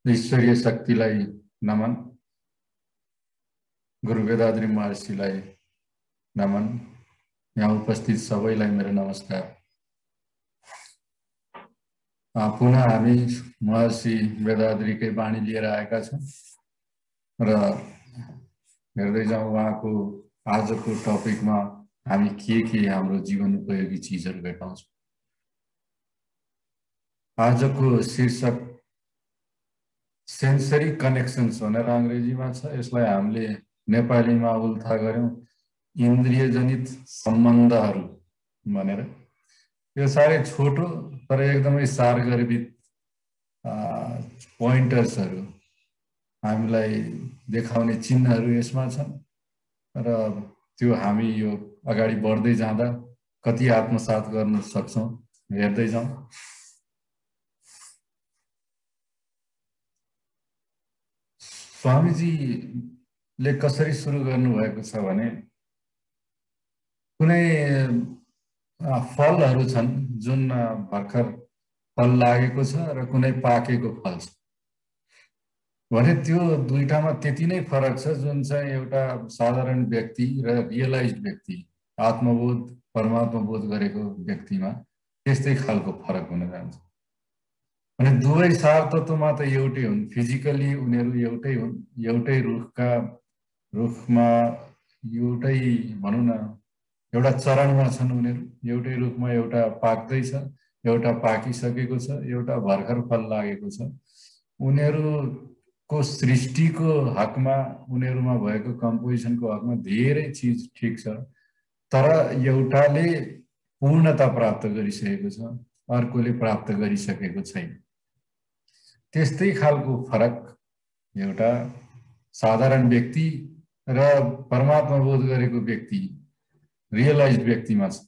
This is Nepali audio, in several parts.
ईश्वरीय शक्तिलाई नमन, गुरु वेदाद्री महर्षिलाई नमन, यहाँ उपस्थित सबैलाई मेरो नमस्कार। पुनः हामी महर्षि वेदाद्रीकै बाणी लिएर आएका छौं र हेर्दै जाउँ उहाँको आजको टपिकमा हामी के हाम्रो जीवन उपयोगी चीजहरू भेटाउँछौं। आजको शीर्षक सेन्सरी कनेक्सन्स भनेर अंग्रेजीमा छ। यसलाई हामीले नेपालीमा उल्था गर्यौं इन्द्रिय जनित सम्बन्धहरू भनेर। यो साह्रै छोटो तर एकदमै सारगर्भित पोइन्टर्सहरू हामीलाई देखाउने चिन्हहरू यसमा छन् र त्यो हामी यो अगाडि बढ्दै जाँदा कति आत्मसात गर्न सक्छौं हेर्दै जाउँ। स्वामीजीले कसरी सुरु गर्नुभएको छ भने कुनै फलहरू छन् जुन भर्खर फल लागेको छ र कुनै पाकेको फल छ भने त्यो दुईटामा त्यति नै फरक छ जुन चाहिँ एउटा साधारण व्यक्ति र रियलाइज्ड व्यक्ति आत्मबोध परमात्मा बोध गरेको व्यक्तिमा त्यस्तै खालको फरक हुन जान्छ। अनि दुवै सार तत्वमा त एउटै हुन्, फिजिकली उनीहरू एउटै हुन्, एउटै रुखमा एउटै भनौं न एउटा चरणमा छन् उनीहरू, एउटै रुखमा एउटा पाक्दैछ, एउटा पाकिसकेको छ, एउटा भर्खर फल लागेको छ। उनीहरूको सृष्टिको हकमा उनीहरूमा भएको कम्पोजिसनको हकमा धेरै चीज ठीक छ तर एउटाले पूर्णता प्राप्त गरिसकेको छ, अर्कोले प्राप्त गरिसकेको छैन। त्यस्तै खालको फरक एउटा साधारण व्यक्ति र परमात्मा बोध गरेको व्यक्ति रियलाइज्ड व्यक्तिमा छ।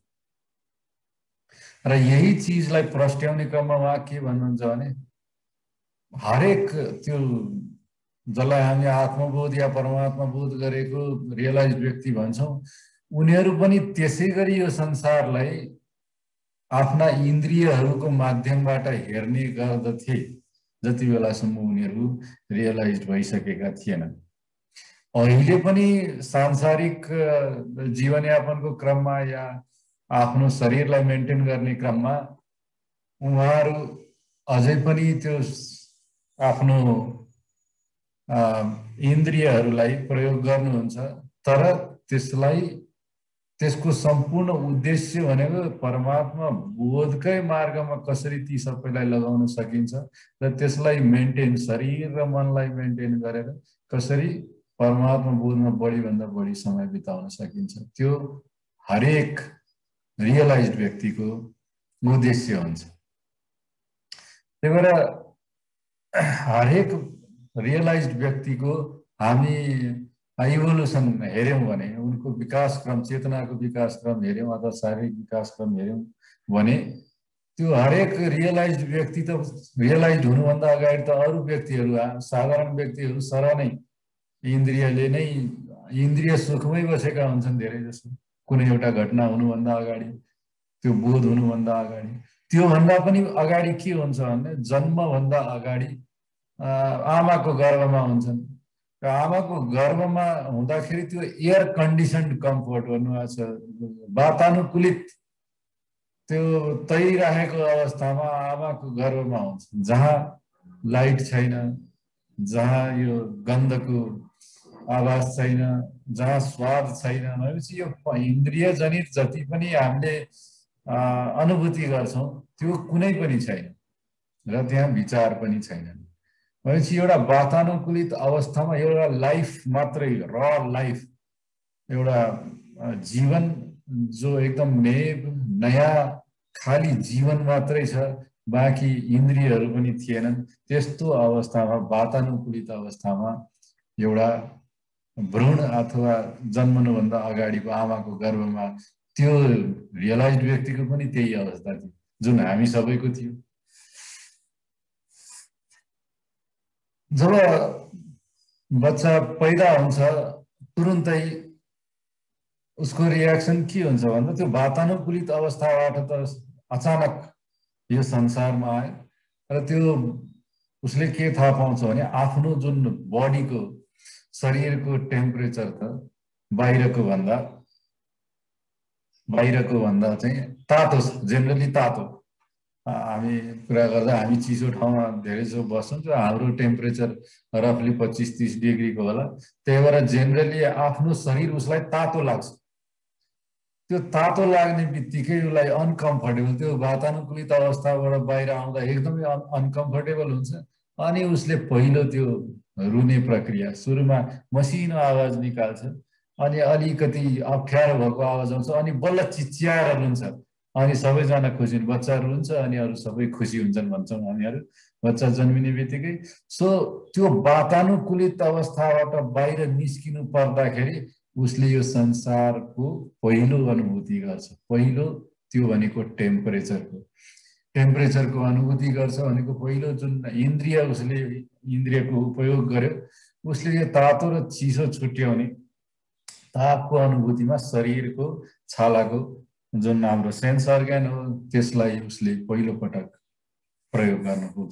र यही चीजलाई प्रस्ट्याउने क्रममा उहाँ के भन्नुहुन्छ भने हरेक त्यो जसलाई हामी आत्मबोध या परमात्मा बोध गरेको रियलाइज्ड व्यक्ति भन्छौं उनीहरू पनि त्यसै गरी यो संसारलाई आफ्ना इन्द्रियहरूको माध्यमबाट हेर्ने गर्दथे जति बेलासम्म उनीहरू रियलाइज्ड भइसकेका थिएनन्। अहिले पनि सांसारिक जीवनयापनको क्रममा या आफ्नो शरीरलाई मेन्टेन गर्ने क्रममा उहाँहरू अझै पनि त्यो आफ्नो इन्द्रियहरूलाई प्रयोग गर्नुहुन्छ तर त्यसको सम्पूर्ण उद्देश्य भनेको परमात्मा बोधकै मार्गमा कसरी ती सबैलाई लगाउन सकिन्छ र त्यसलाई मेन्टेन शरीर र मनलाई मेन्टेन गरेर कसरी परमात्मा बोधमा बढी भन्दा बढी समय बिताउन सकिन्छ त्यो हरेक रियलाइज्ड व्यक्तिको उद्देश्य हुन्छ। त्यही भएर हरेक रियलाइज्ड व्यक्तिको हामी इभोल्युसन हेर्यौं भने उनको विकास क्रम चेतनाको विकास क्रम हेर्यौं अथवा शारीरिक विकास क्रम हेर्यौं भने त्यो हरेक रियलाइज्ड व्यक्ति त रियलाइज्ड हुनुभन्दा अगाडि त अरू व्यक्तिहरू साधारण व्यक्तिहरू सर नै इन्द्रियले नै इन्द्रिय सुखमै बसेका हुन्छन् धेरै जसो। कुनै एउटा घटना हुनुभन्दा अगाडि त्यो बोध हुनुभन्दा अगाडि त्यो भन्दा पनि अगाडि के हुन्छ भने जन्म भन्दा अगाडि आमाको गर्भमा हुन्छन् र आमाको गर्भमा हुँदाखेरि त्यो एयर कन्डिसन्ड कम्फर्ट भन्नुभएको छ वातानुकूलित त्यो तैराखेको अवस्थामा आमाको गर्भमा हुन्छ जहाँ लाइट छैन, जहाँ यो गन्धको आवाज छैन, जहाँ स्वाद छैन भनेपछि यो इन्द्रिय जनित जति पनि हामीले अनुभूति गर्छौं त्यो कुनै पनि छैन र त्यहाँ विचार पनि छैन भनेपछि एउटा वातानुकूलित अवस्थामा एउटा लाइफ मात्रै र लाइफ एउटा जीवन जो एकदम नयाँ खाली जीवन मात्रै छ बाँकी इन्द्रियहरू पनि थिएनन्। त्यस्तो अवस्थामा वातानुकूलित अवस्थामा एउटा भ्रूण अथवा जन्मनुभन्दा अगाडिको आमाको गर्भमा त्यो रियलाइज्ड व्यक्तिको पनि त्यही अवस्था थियो जुन हामी सबैको थियो। जब बच्चा पैदा हुन्छ तुरुन्तै उसको रियाक्सन के हुन्छ भन्दा त्यो वातानुकूलित अवस्थाबाट त अचानक यो संसारमा आयो र त्यो उसले के थाहा पाउँछ भने आफ्नो जुन बडीको शरीरको टेम्परेचर त बाहिरको भन्दा चाहिँ तातो छ, जेनरली तातो। हामी कुरा गर्दा हामी चिसो ठाउँमा धेरै जसो बस्छौँ, त्यो हाम्रो टेम्परेचर रफली 25-30 डिग्रीको होला। त्यही भएर जेनरली आफ्नो शरीर उसलाई तातो लाग्छ। त्यो तातो लाग्ने बित्तिकै उसलाई अनकम्फर्टेबल, त्यो वातानुकूलित अवस्थाबाट बाहिर आउँदा एकदमै अनकम्फर्टेबल हुन्छ। अनि उसले पहिलो त्यो रुने प्रक्रिया, सुरुमा मसिनो आवाज निकाल्छ, अनि अलिकति अप्ठ्यारो भएको आवाज आउँछ, अनि बल्ल चिच्याएर रुन्छ। अनि सबैजना खुसी, बच्चा रुन्छ अनि अरू सबै खुसी हुन्छन् भन्छौँ हामीहरू बच्चा जन्मिने बित्तिकै। सो त्यो वातानुकूलित अवस्थाबाट बाहिर निस्किनु पर्दाखेरि उसले यो संसारको पहिलो अनुभूति गर्छ। पहिलो त्यो भनेको टेम्परेचरको अनुभूति गर्छ भनेको पहिलो जुन इन्द्रिय उसले इन्द्रियको उपयोग गर्यो, उसले यो तातो र चिसो छुट्याउने तापको अनुभूतिमा शरीरको छालाको जुन हाम्रो सेन्स अर्ग्यान हो त्यसलाई उसले पहिलो पटक प्रयोग गर्न पुग्छ।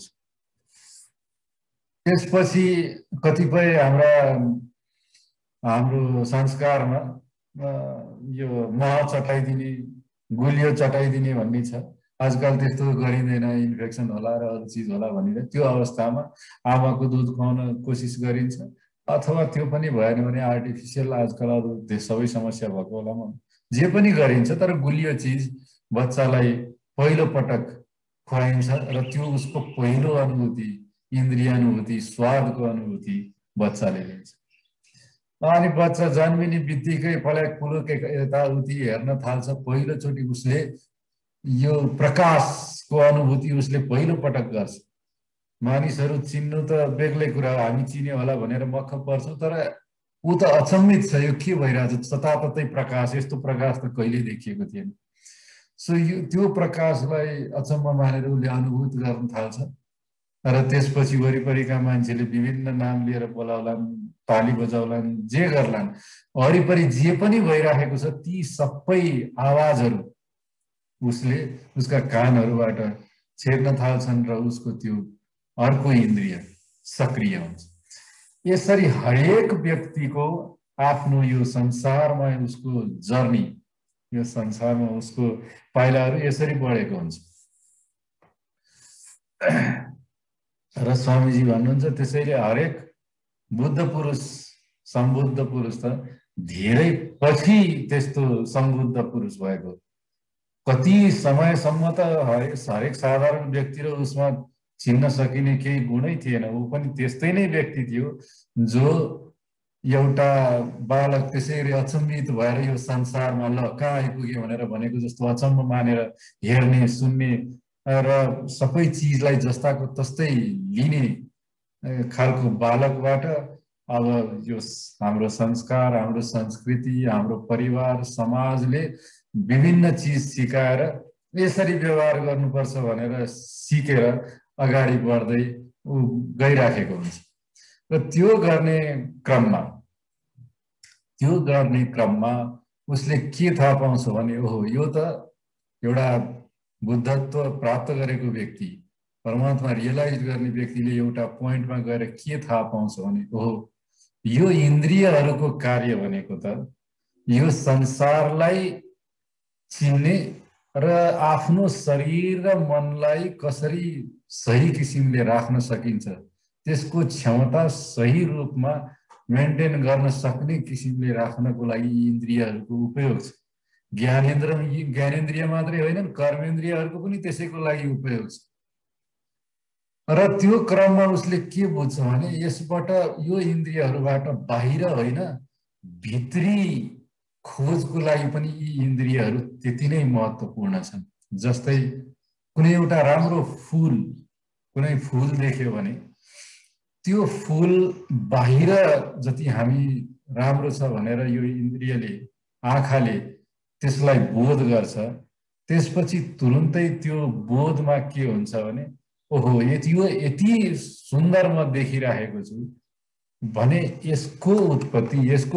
त्यसपछि कतिपय हाम्रो संस्कारमा यो मह चटाइदिने, गुलियो चटाइदिने भन्ने छ। आजकल त्यस्तो गरिँदैन, इन्फेक्सन होला र अरू चिज होला भनेर त्यो अवस्थामा आमाको दुध खुवाउन कोसिस गरिन्छ। अथवा त्यो पनि भएन भने आर्टिफिसियल आजकल अरू सबै समस्या भएको बेलामा जे पनि गरिन्छ, तर गुलियो चिज बच्चालाई पहिलो पटक खुवाइन्छ र त्यो उसको पहिलो अनुभूति, इन्द्रिय अनुभूति, स्वादको अनुभूति बच्चाले लिन्छ। अनि बच्चा जन्मिने बित्तिकै पल्याक पुलुक यताउति हेर्न थाल्छ। पहिलोचोटि उसले यो प्रकाशको अनुभूति उसले पहिलो पटक गर्छ। मानिसहरू चिन्नु त बेग्लै कुरा हो, हामी चिन्यो होला भनेर मक्ख पर्छौँ, तर ऊ त अचम्मित छ, यो के भइरहेछ, जताततै प्रकाश, यस्तो प्रकाश त कहिल्यै देखिएको थिएन। सो यो त्यो प्रकाशलाई अचम्म मानेर उसले अनुभूत गर्न थाल्छ। र त्यसपछि वरिपरिका मान्छेले विभिन्न नाम लिएर बोलाउलान्, ताली बजाउलान्, जे गर्लान्, वरिपरि जे पनि भइरहेको छ ती सबै आवाजहरू उसले उसका कानहरूबाट छेड्न थाल्छन् र उसको त्यो अर्को इन्द्रिय सक्रिय हुन्छ। यसरी हरेक व्यक्तिको आफ्नो यो संसारमा उसको जर्नी, यो संसारमा उसको पाइलाहरू यसरी बढेको हुन्छ। र स्वामीजी भन्नुहुन्छ त्यसैले हरेक बुद्ध पुरुष, सम्बुद्ध पुरुष त धेरै पछि त्यस्तो सम्बुद्ध पुरुष भएको। कति समयसम्म त हरेक साधारण व्यक्ति र उसमा चिन्न सकिने केही गुणै थिएन। ऊ पनि त्यस्तै नै व्यक्ति थियो जो एउटा बालक त्यसरी अचम्मित भएर यो संसारमा ल कहाँ आइपुग्यो भनेर भनेको जस्तो अचम्म मानेर हेर्ने, सुन्ने र सबै चिजलाई जस्ताको तस्तै लिने खालको बालकबाट अब यो हाम्रो संस्कार, हाम्रो संस्कृति, हाम्रो परिवार, समाजले विभिन्न चिज सिकाएर यसरी व्यवहार गर्नुपर्छ भनेर सिकेर अगाडि बढ्दै गइराखेको हुन्छ। र त्यो गर्ने क्रममा उसले के थाहा पाउँछ भने ओहो यो त एउटा बुद्धत्व प्राप्त गरेको व्यक्ति, परमात्मा रियलाइज गर्ने व्यक्तिले एउटा पोइन्टमा गएर के थाहा पाउँछ भने ओहो यो इन्द्रियहरूको कार्य भनेको त यो संसारलाई चिन्ने र आफ्नो शरीर र मनलाई कसरी सही किसिमले राख्न सकिन्छ, त्यसको क्षमता सही रूपमा मेन्टेन गर्न सक्ने किसिमले राख्नको लागि इन्द्रियहरूको उपयोग छ। ज्ञानेन्द्रिय मात्रै होइन, कर्मेन्द्रियहरूको पनि त्यसैको लागि उपयोग छ। र त्यो क्रममा उसले के बुझ्छ भने यसबाट यो इन्द्रियहरूबाट बाहिर होइन, भित्री खोजको लागि पनि यी इन्द्रियहरू त्यति नै महत्त्वपूर्ण छन्। जस्तै कुनै एउटा राम्रो फुल, कुनै फुल देख्यो भने त्यो फुल बाहिर जति हामी राम्रो छ भनेर यो इन्द्रियले, आँखाले त्यसलाई बोध गर्छ, त्यसपछि तुरुन्तै त्यो बोधमा के हुन्छ भने ओहो यो यति सुन्दर म देखिरहेको छु भने यसको उत्पत्ति, यसको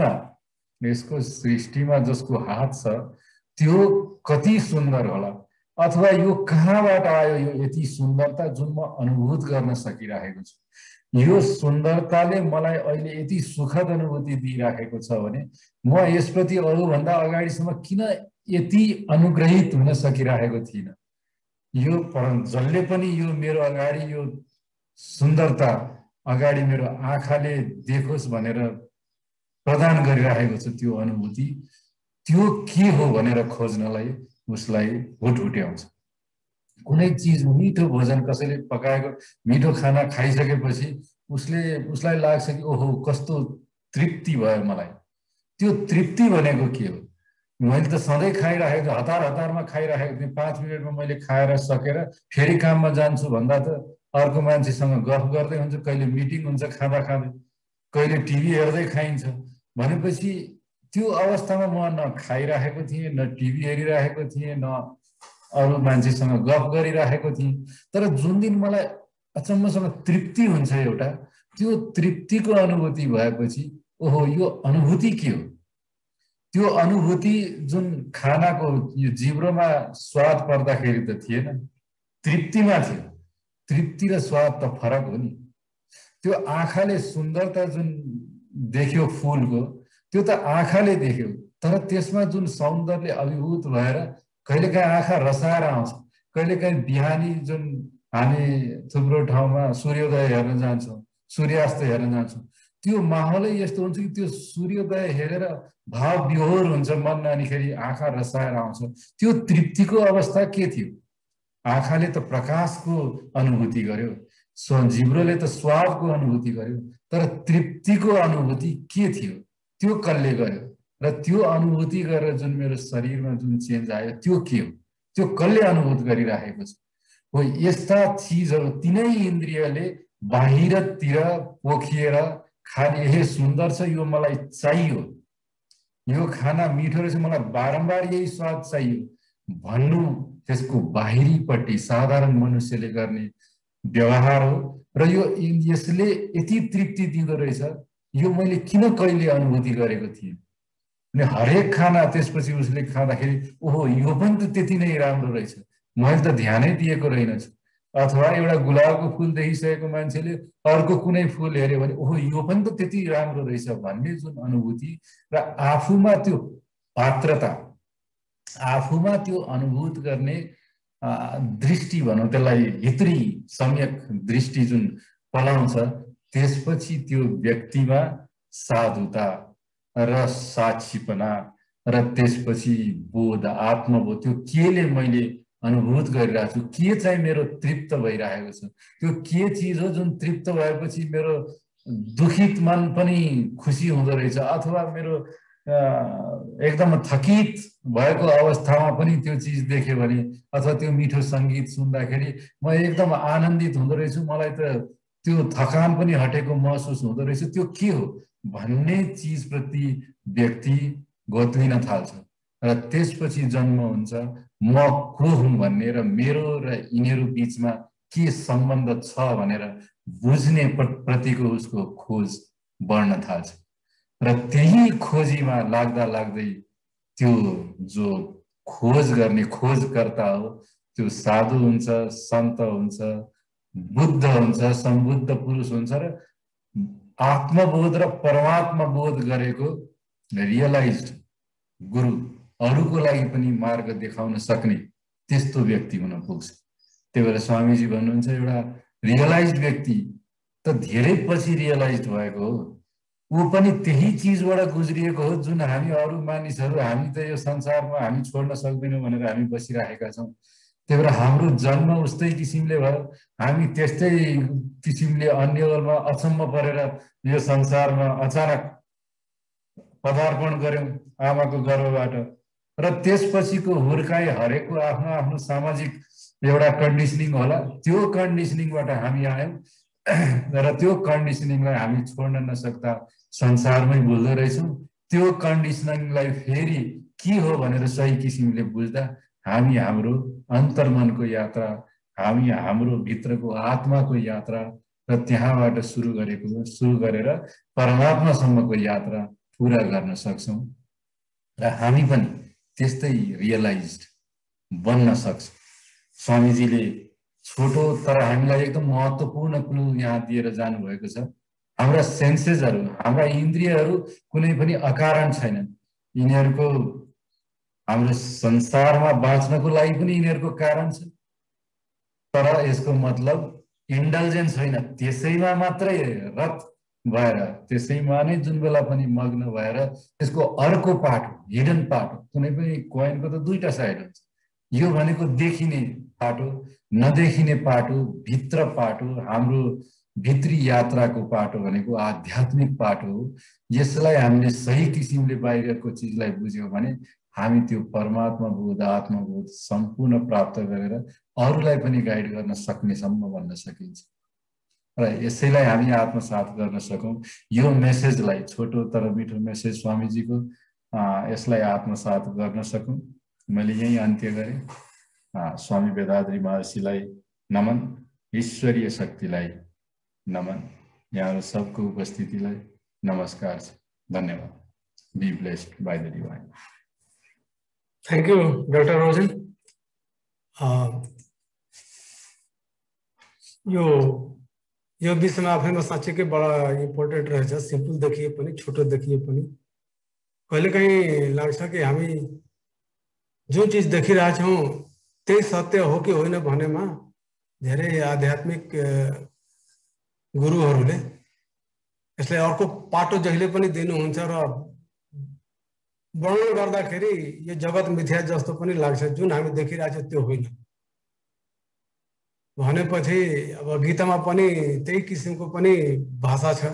सृष्टिमा जसको हात छ त्यो कति सुन्दर होला। अथवा यो कहाँबाट आयो यो यति सुन्दरता जुन म अनुभूत गर्न सकिरहेको छु, यो सुन्दरताले मलाई अहिले यति सुखद अनुभूति दिइराखेको छ भने म यसप्रति अरूभन्दा अगाडिसम्म किन यति अनुग्रहित हुन सकिरहेको थिइनँ। यो जसले पनि यो मेरो अगाडि यो सुन्दरता अगाडि मेरो आँखाले देखोस् भनेर प्रदान गरिरहेको छ, त्यो अनुभूति त्यो के हो भनेर खोज्नलाई उसलाई हुटहुटी आउँछ। कुनै चिज मिठो भोजन कसैले पकाएको मिठो खाना खाइसकेपछि उसलाई लाग्छ कि ओहो कस्तो तृप्ति भयो मलाई। त्यो तृप्ति भनेको के हो? मैले त सधैँ खाइरहेको, हतारमा खाइरहेको थिएँ, 5 मिनटमा मैले खाएर सकेर फेरि काममा जान्छु भन्दा त अर्को मान्छेसँग गफ गर्दै हुन्छ, कहिले मिटिङ हुन्छ खाँदा खाँदै, कहिले टिभी हेर्दै खाइन्छ भनेपछि त्यो अवस्थामा म न खाइरहेको थिएँ, न टिभी हेरिरहेको थिएँ, न अरू मान्छेसँग गफ गरिरहेको थिएँ। तर जुन दिन मलाई अचम्मसँग तृप्ति हुन्छ एउटा, त्यो तृप्तिको अनुभूति भएपछि ओहो यो अनुभूति के हो? त्यो अनुभूति जुन खानाको यो जिब्रोमा स्वाद पर्दाखेरि त थिएन, तृप्तिमा थियो। तृप्ति र स्वाद त फरक हो नि। त्यो आँखाले सुन्दरता जुन देख्यो फुलको, त्यो त आँखाले देख्यो, तर त्यसमा जुन सौन्दर्य अभिभूत भएर कहिलेकाहीँ आँखा रसाएर आउँछ। कहिलेकाहीँ बिहानी जुन हामी थुप्रो ठाउँमा सूर्योदय हेर्न जान्छौँ, सूर्यास्त हेर्न जान्छौँ, त्यो माहौलै यस्तो हुन्छ कि त्यो सूर्योदय हेरेर भाव विभोर हुन्छ मन, अनिखेरि आँखा रसाएर आउँछ। त्यो तृप्तिको अवस्था के थियो? आँखाले त प्रकाशको अनुभूति गर्यो, जिब्रोले त स्वादको अनुभूति गर्यो, तर तृप्तिको अनुभूति के थियो? त्यो कसले गर्यो? र त्यो अनुभूति गरेर जुन मेरो शरीरमा जुन चेन्ज आयो त्यो के हो? त्यो कसले अनुभूत गरिरहेको छ? हो यस्ता चिजहरू तिनै इन्द्रियले बाहिरतिर पोखिएर खाने, हे सुन्दर छ यो मलाई चाहियो, यो खाना मिठो रहेछ मलाई बारम्बार यही स्वाद चाहियो भन्नु त्यसको बाहिरीपट्टि साधारण मनुष्यले गर्ने व्यवहार हो। र यो यसले यति तृप्ति दिँदो रहेछ, यो मैले किन कहिले अनुभूति गरेको थिएँ। अनि हरेक खाना त्यसपछि उसले खाँदाखेरि ओहो यो पनि त त्यति नै राम्रो रहेछ, मैले त ध्यानै दिएको रहेनछु। अथवा एउटा गुलाबको फुल देखिसकेको मान्छेले अर्को कुनै फुल हेऱ्यो भने ओहो यो पनि त त्यति राम्रो रहेछ भन्ने जुन अनुभूति र आफूमा त्यो पात्रता, आफूमा त्यो अनुभूत गर्ने दृष्टि भनौँ त्यसलाई, भित्री सम्यक दृष्टि जुन पलाउँछ, त्यसपछि त्यो व्यक्तिमा साधुता र साक्षीपना र त्यसपछि बोध, आत्मबोध, त्यो केले मैले अनुभूत गरिरहेको छु, के चाहिँ मेरो तृप्त भइरहेको छ, त्यो के चिज हो जुन तृप्त भएपछि मेरो दुखित मन पनि खुसी हुँदो रहेछ, अथवा मेरो एकदम थकित भएको अवस्थामा पनि त्यो चिज देख्यो भने, अथवा त्यो मिठो सङ्गीत सुन्दाखेरि म एकदम आनन्दित हुँदो रहेछु, मलाई त त्यो थकान पनि हटेको महसुस हुँदो रहेछ, त्यो के हो भन्ने चिजप्रति व्यक्ति गोत्लिन थाल्छ। र त्यसपछि जन्म हुन्छ म को हुँ भन्ने र मेरो र यिनीहरू बिचमा के सम्बन्ध छ भनेर बुझ्ने प्रतिको उसको खोज बढ्न थाल्छ। र त्यही खोजीमा लाग्दा लाग्दै त्यो जो खोज गर्ने खोजकर्ता हो त्यो साधु हुन्छ, सन्त हुन्छ, बुद्ध हुन्छ, सम्बुद्ध पुरुष हुन्छ र आत्मबोध र परमात्मा बोध गरेको रियलाइज्ड गुरु, अरूको लागि पनि मार्ग देखाउन सक्ने त्यस्तो व्यक्ति हुन पुग्छ। त्यही भएर स्वामीजी भन्नुहुन्छ एउटा रियलाइज्ड व्यक्ति त धेरै पछि रियलाइज्ड भएको हो, ऊ पनि त्यही चिजबाट गुज्रिएको हो जुन हामी अरू मानिसहरू, हामी त यो संसारमा हामी छोड्न सक्दैनौँ भनेर हामी बसिरहेका छौँ। त्यही भएर हाम्रो जन्म उस्तै किसिमले भयो, हामी त्यस्तै किसिमले अन्यमा अचम्म परेर यो संसारमा अचानक पदार्पण गर्यौँ आमाको गर्भबाट। र त्यसपछिको हुर्काई हरेकको आफ्नो आफ्नो सामाजिक एउटा कन्डिसनिङ होला, त्यो कन्डिसनिङबाट हामी आयौँ र त्यो कन्डिसनिङलाई हामी छोड्न नसक्दा संसारमै बोल्दो रहेछौँ। त्यो कन्डिसनिङलाई फेरि के हो भनेर सही किसिमले बुझ्दा हामी हाम्रो अन्तर्मनको यात्रा, हामी हाम्रो भित्रको आत्माको यात्रा र त्यहाँबाट सुरु गरेर परमात्मासम्मको यात्रा पुरा गर्न सक्छौँ र हामी पनि त्यस्तै रियलाइज्ड बन्न सक्छौँ। स्वामीजीले छोटो तर हामीलाई एकदम महत्त्वपूर्ण क्लु यहाँ दिएर जानुभएको छ। हाम्रा सेन्सेसहरू, हाम्रा इन्द्रियहरू कुनै पनि अकारण छैनन्। यिनीहरूको हाम्रो संसारमा बाँच्नको लागि पनि यिनीहरूको कारण छ, तर यसको मतलब इन्डल्जेन्स होइन, त्यसैमा मात्रै रत भएर, त्यसैमा नै जुन बेला पनि मग्न भएर त्यसको अर्को पार्ट हो, हिडन पार्ट हो। कुनै पनि कोइनको त दुईटा साइड हुन्छ। यो भनेको देखिने पार्ट हो, नदेखिने पार्ट हो, भित्र पार्ट हो, हाम्रो भित्री यात्राको पार्ट हो भनेको आध्यात्मिक पार्ट हो। यसलाई हामीले सही किसिमले बाहिरको चिजलाई बुझ्यौँ भने हामी त्यो परमात्मा बोध, आत्मबोध सम्पूर्ण प्राप्त गरेर अरूलाई पनि गाइड गर्न सक्नेसम्म भन्न सकिन्छ। र यसैलाई हामी आत्मसात गर्न सकौँ। यो मेसेजलाई, छोटो तर मिठो मेसेज स्वामीजीको, यसलाई आत्मसात गर्न सकौँ। मैले यही अन्त्य गरेँ। स्वामी वेदाद्री महर्षिलाई नमन, ईश्वरीय शक्तिलाई नमन, यहाँहरू सबको उपस्थितिलाई नमस्कार छ। धन्यवाद। Be blessed by the divine. Thank you doctor Rosen. यो विषयमा आफैमा साँच्चीकै बडा इम्पोर्टेन्ट रहेछ। सिम्पल देखिए पनि, छोटो देखिए पनि कहिलेकाहीँ लाग्छ कि हामी जो चीज देखिरहेछौँ त्यही सत्य हो कि होइन भनेमा धेरै आध्यात्मिक गुरुहरूले यसलाई अर्को पाटो जहिले पनि दिनुहुन्छ र वर्णन गर्दाखेरि यो जगत मिथ्या जस्तो पनि लाग्छ। जुन हामी देखिरहेछौँ त्यो होइन भनेपछि अब गीतामा पनि त्यही किसिमको पनि भाषा छ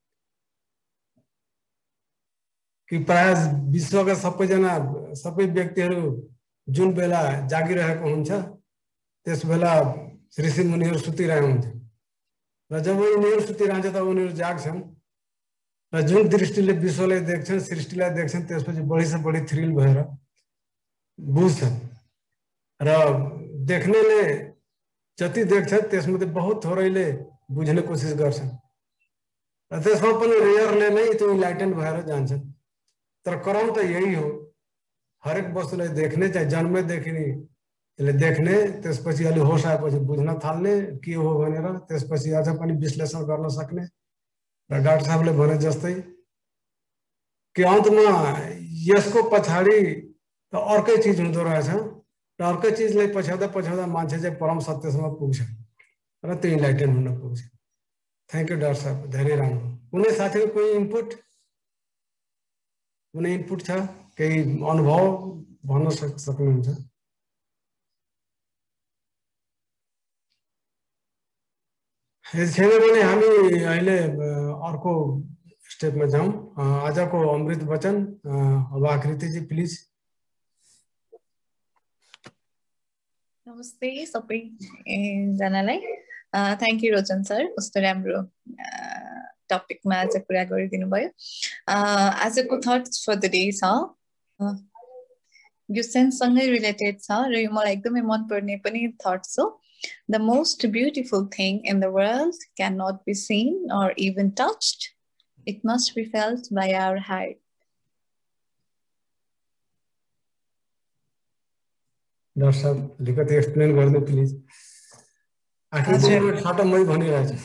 कि प्राय विश्वका सबैजना, सबै व्यक्तिहरू जुन बेला जागिरहेको हुन्छ त्यस बेला ऋषि मुनिहरू सुतिरहेको हुन्छ र जब उनीहरू सुतिरहन्छ तब उनीहरू जाग्छन् र जुन दृष्टिले विश्वलाई देख्छन्, सृष्टिलाई देख्छन्, त्यसपछि बढी से बढी थ्रिल भएर बुझ्छन् र देख्नेले जति देख्छ त्यसमध्ये बहुत थोरैले बुझ्ने कोसिस गर्छन् र त्यसमा पनि रेयरले नै त्यो इन्लाइटेन भएर जान्छन्। तर क्रम त यही हो, हरेक वस्तुलाई देख्ने, चाहे जन्मैदेखि यसले देख्ने, त्यसपछि अलि होस आएपछि बुझ्न थाल्ने के हो भनेर, त्यसपछि अझ पनि विश्लेषण गर्न सक्ने र डाक्टर साहबले भने जस्तै कि अन्तमा यसको पछाडि त अर्कै चिज हुँदो रहेछ र अर्कै चिजलाई पछ्याउँदा पछ्याउँदा मान्छे चाहिँ परम सत्यसम्म पुग्छ र त्यो इन्लाइटेन हुन पुग्छ। थ्याङ्क यू डाक्टर साहब, धेरै राम्रो। कुनै साथीको कोही इनपुट, कुनै इनपुट छ, केही अनुभव भन्न सक्नुहुन्छ? छैन भने हामी अहिले अर्को स्टेपमा जाउँ। आजको अमृत वचन अब आकृति जी प्लिज। नमस्ते सबैजनालाई। थ्याङ्क यू रोजन सर, कस्तो राम्रो टपिकमा आज कुरा गरिदिनु भयो। आजको थट्स फर द डे छ, यो सेन्ससँगै रिलेटेड छ र यो मलाई एकदमै मनपर्ने पनि थट्स हो। The most beautiful thing in the world cannot be seen or even touched. It must be felt by our heart. Doctor साहब लिकति एक्सप्लेन गर्नु प्लिज। आखिर छोटो मै भनिरहेछु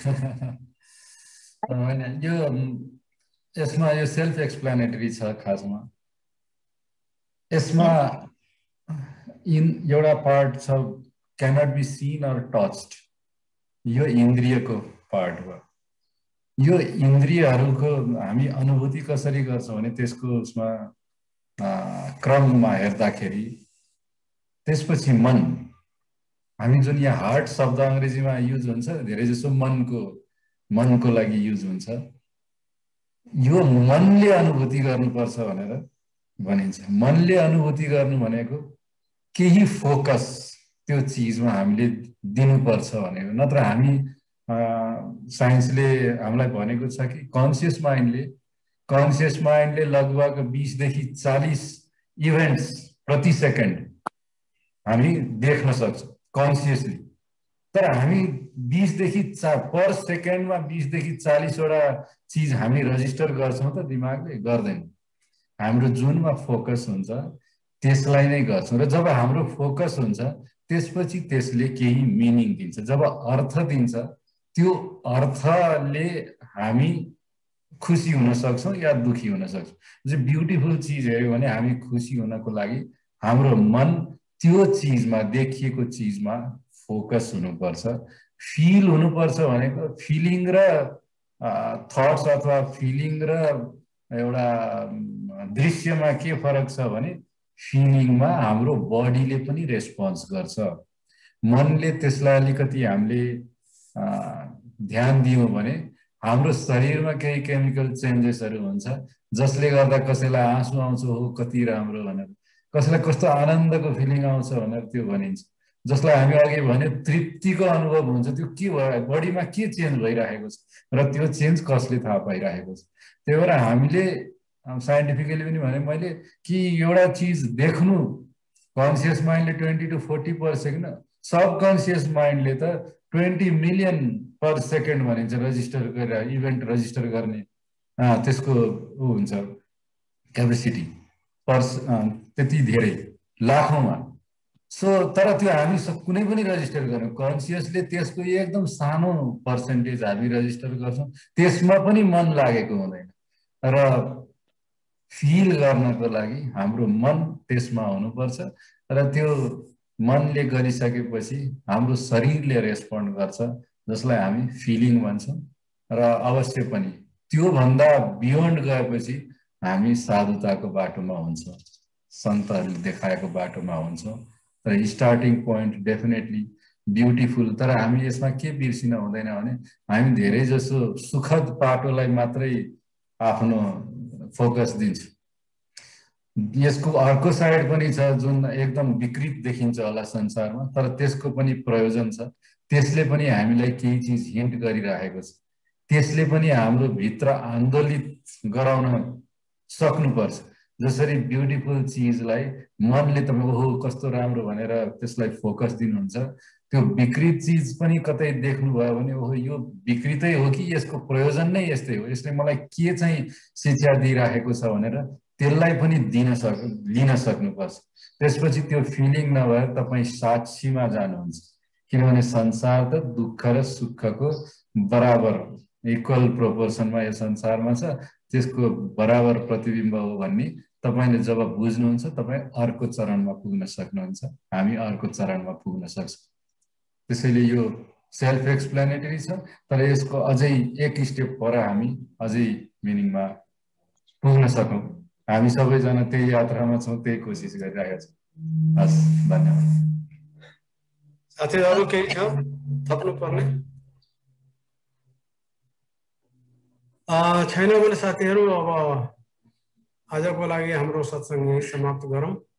हैन, यो यसमा यो सेल्फ एक्सप्लेनेटरी छ। खासमा यसमा एउटा पार्ट छ cannot be seen or touched, यो इन्द्रियको पार्ट हो। यो इन्द्रियहरूको हामी अनुभूति कसरी गर्छौँ भने त्यसको उसमा क्रममा हेर्दाखेरि त्यसपछि मन, हामी जुन यहाँ हार्ट शब्द अङ्ग्रेजीमा युज हुन्छ धेरै जसो मनको लागि युज हुन्छ। यो मनले अनुभूति गर्नुपर्छ भनेर भनिन्छ। मनले अनुभूति गर्नु भनेको केही फोकस त्यो चीजमा हामीले दिनुपर्छ भनेको। नत्र हामी साइन्सले हामीलाई भनेको छ कि कन्सियस माइन्डले लगभग 20 देखि 40 इभेन्ट्स प्रति सेकेन्ड हामी देख्न सक्छौँ कन्सियसली। तर हामी 20 देखि पर सेकेन्डमा 20 देखि 40 वटा चीज हामी रजिस्टर गर्छौँ त दिमागले गर्दैन। हाम्रो जुनमा फोकस हुन्छ त्यसलाई नै गर्छौँ र जब हाम्रो फोकस हुन्छ त्यसपछि त्यसले केही मिनिङ दिन्छ। जब अर्थ दिन्छ त्यो अर्थले हामी खुसी हुन सक्छौँ या दुखी हुन सक्छौँ। जो ब्युटिफुल चिज हेऱ्यो भने हामी खुसी हुनको लागि हाम्रो मन त्यो चिजमा, देखिएको चिजमा फोकस हुनुपर्छ, फिल हुनुपर्छ। भनेको फिलिङ र थट्स अथवा फिलिङ र एउटा दृश्यमा के फरक छ भने फिलिङमा हाम्रो बडीले पनि रेस्पोन्स गर्छ। मनले त्यसलाई अलिकति हामीले ध्यान दियौँ भने हाम्रो शरीरमा केही केमिकल चेन्जेसहरू हुन्छ, जसले गर्दा कसैलाई आँसु आउँछ, हो कति राम्रो भनेर, कसैलाई कस्तो आनन्दको फिलिङ आउँछ भनेर त्यो भनिन्छ। जसलाई हामी अघि भने तृप्तिको अनुभव हुन्छ, त्यो के भयो, बडीमा के चेन्ज भइरहेको छ र त्यो चेन्ज कसले थाहा पाइरहेको छ। त्यही भएर हामीले साइन्टिफिकली पनि भने मैले कि एउटा चिज देख्नु कन्सियस माइन्डले 20 to 40% न, सबकन्सियस माइन्डले त 20 मिलियन पर सेकेन्ड भनिन्छ रजिस्टर गरेर, इभेन्ट रजिस्टर गर्ने त्यसको ऊ हुन्छ क्यापेसिटी पर, त्यति धेरै लाखौँमा। सो तर त्यो हामी कुनै पनि रजिस्टर गर्छौँ कन्सियसले, त्यसको एकदम सानो पर्सेन्टेज हामी रजिस्टर गर्छौँ, त्यसमा पनि मन लागेको हुँदैन। र फिल गर्नको लागि हाम्रो मन त्यसमा हुनुपर्छ र त्यो मनले गरिसकेपछि हाम्रो शरीरले रेस्पोन्ड गर्छ, जसलाई हामी फिलिङ भन्छौँ। र अवश्य पनि त्योभन्दा बियोन्ड गएपछि हामी साधुताको बाटोमा हुन्छौँ, सन्तहरूले देखाएको बाटोमा हुन्छौँ। तर स्टार्टिङ पोइन्ट डेफिनेटली ब्युटिफुल। तर हामी यसमा के बिर्सिन हुँदैन भने हामी धेरै जसो सुखद बाटोलाई मात्रै आफ्नो फोकस दिन्छौँ। यसको अर्को साइड पनि छ जुन एकदम विकृत देखिन्छ होला संसारमा, तर त्यसको पनि प्रयोजन छ। त्यसले पनि हामीलाई केही चिज हिन्ट गरिरहेको छ, त्यसले पनि हाम्रो भित्र आन्दोलित गराउन सक्नुपर्छ। जसरी ब्युटिफुल चिजलाई मनले तपाईँ ओहो कस्तो राम्रो भनेर त्यसलाई फोकस दिनुहुन्छ, त्यो विकृत चिज पनि कतै देख्नुभयो भने ओहो यो विकृतै हो कि यसको प्रयोजन नै यस्तै हो, यसले मलाई के चाहिँ शिक्षा दिइराखेको छ भनेर त्यसलाई पनि लिन सक्नुपर्छ। त्यसपछि त्यो फिलिङ नभएर तपाईँ साक्षीमा जानुहुन्छ, किनभने संसार त दुःख र सुखको बराबर इक्वल प्रोपोर्सनमा यो संसारमा छ, त्यसको बराबर प्रतिबिम्ब हो भन्ने तपाईले जब बुझ्नुहुन्छ तपाईँ अर्को चरणमा पुग्न सक्नुहुन्छ, हामी अर्को चरणमा पुग्न सक्छौँ। त्यसैले यो सेल्फ एक्सप्लेनेटरी छ, तर यसको अझै एक स्टेप पर हामी अझै मिनिङमा पुग्न सकौँ। हामी सबैजना त्यही यात्रामा छौँ, त्यही कोसिस गरिरहेका छौँ। हस्, धन्यवाद। साथीहरू केही छ थप्नु पर्ने? छैन भने साथीहरू अब आजको लागि हाम्रो सत्संग समाप्त गरौँ।